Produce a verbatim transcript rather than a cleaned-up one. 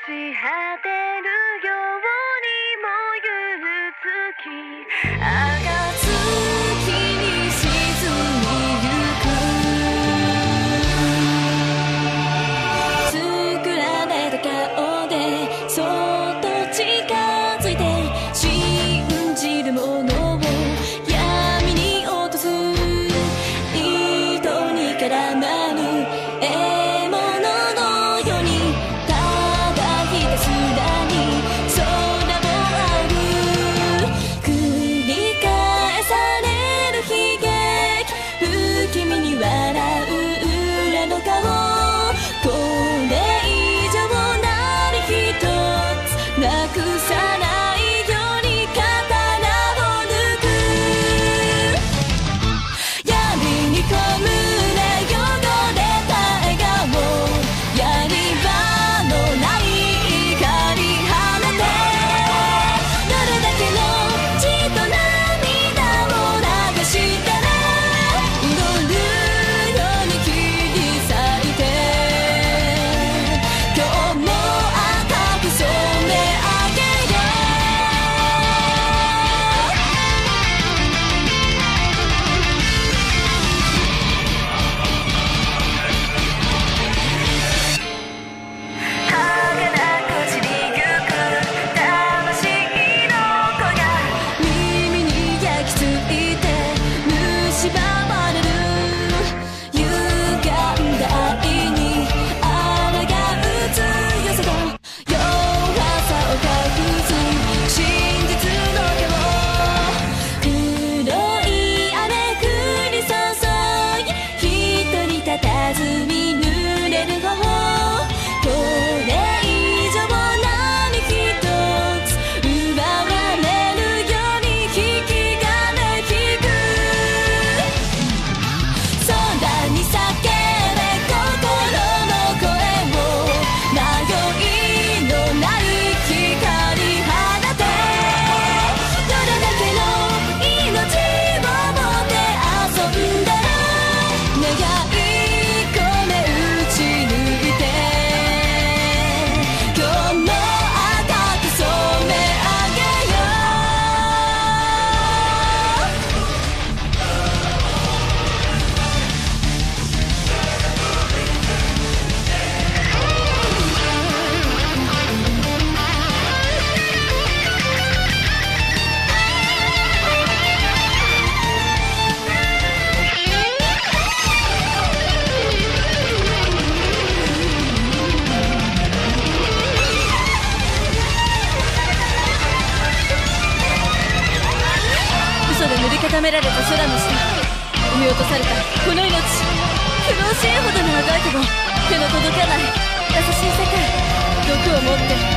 ち果てるように燃ゆる月暁に沈みゆく作られた顔でそっと近づいて信じるものを闇に落とす糸に絡まぬ獲物のようにただひたすらに空を仰ぐ繰り返される悲劇不気味に笑う裏の顔これ以上何一つなくさないように刀を抜く闇にこむれ汚れた笑顔やり場のない怒り放てどれだけの血と涙を流したら祈るように切り裂いて今日も赤く染め上げよ儚く散りゆく魂の声が耳に焼き付いて蝕まれる歪んだ愛に抗う強さと弱さを隠す真実の手を黒い雨降り注ぎ一人佇み濡れる頬これ以上何一つ奪われるように引き金引く空に叫べ心の声を迷いのない光放てどれだけの命をもって遊んだら願い込め打ち抜いて今日も赤く染め上げよ嘘で塗り固められた空の下見落とされたこの命苦しいほど長いけど手の届かない優しい世界毒を持って